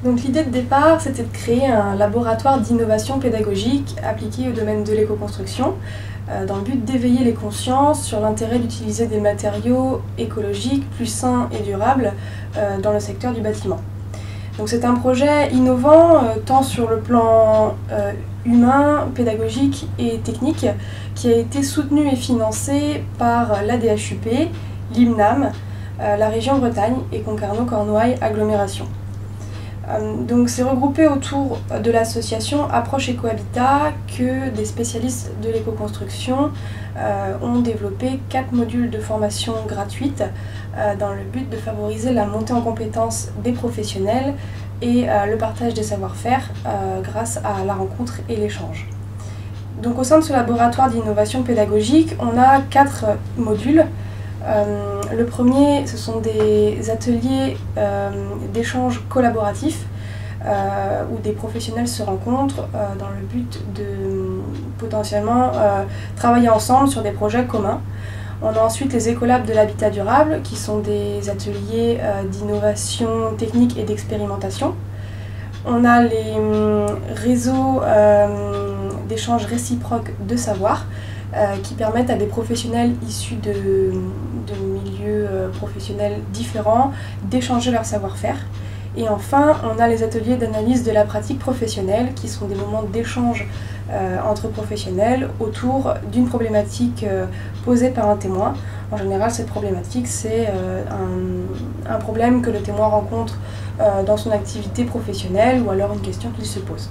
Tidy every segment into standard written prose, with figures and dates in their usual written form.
Donc l'idée de départ, c'était de créer un laboratoire d'innovation pédagogique appliqué au domaine de l'éco-construction, dans le but d'éveiller les consciences sur l'intérêt d'utiliser des matériaux écologiques plus sains et durables dans le secteur du bâtiment. Donc c'est un projet innovant tant sur le plan humain, pédagogique et technique qui a été soutenu et financé par l'ADHUP, l'IMNAM, la région Bretagne et Concarneau-Cornouailles Agglomération. Donc c'est regroupé autour de l'association Approche Ecohabitat que des spécialistes de l'éco-construction ont développé 4 modules de formation gratuite dans le but de favoriser la montée en compétences des professionnels et le partage des savoir-faire grâce à la rencontre et l'échange. Donc au sein de ce laboratoire d'innovation pédagogique, on a 4 modules. Le premier, ce sont des ateliers d'échange collaboratif où des professionnels se rencontrent dans le but de potentiellement travailler ensemble sur des projets communs. On a ensuite les écolabs de l'habitat durable qui sont des ateliers d'innovation technique et d'expérimentation. On a les réseaux d'échange réciproque de savoir qui permettent à des professionnels issus de milieux professionnels différents d'échanger leur savoir-faire. Et enfin, on a les ateliers d'analyse de la pratique professionnelle qui sont des moments d'échange entre professionnels autour d'une problématique posée par un témoin. En général, cette problématique, c'est un problème que le témoin rencontre dans son activité professionnelle ou alors une question qu'il se pose.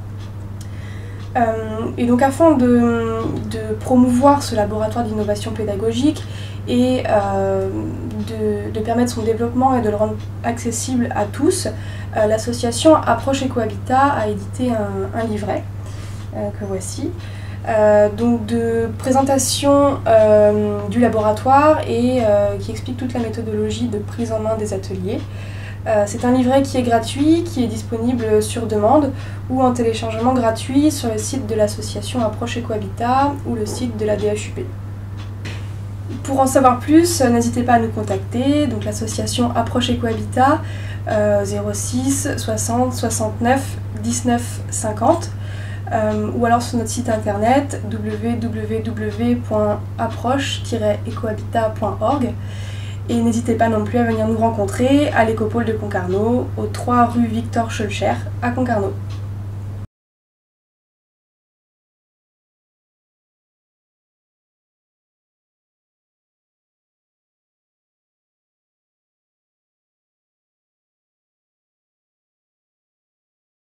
Et donc afin de promouvoir ce laboratoire d'innovation pédagogique et de permettre son développement et de le rendre accessible à tous, l'association Approche Ecohabitat a édité un livret que voici, donc de présentation du laboratoire et qui explique toute la méthodologie de prise en main des ateliers. C'est un livret qui est gratuit, qui est disponible sur demande ou en téléchargement gratuit sur le site de l'association Approche Ecohabitat ou le site de la DHUP. Pour en savoir plus, n'hésitez pas à nous contacter, donc l'association Approche Ecohabitat 06 60 69 19 50 ou alors sur notre site internet www.approche-ecohabitat.org. Et n'hésitez pas non plus à venir nous rencontrer à l'Écopole de Concarneau, au 3 rue Victor Schœlcher à Concarneau.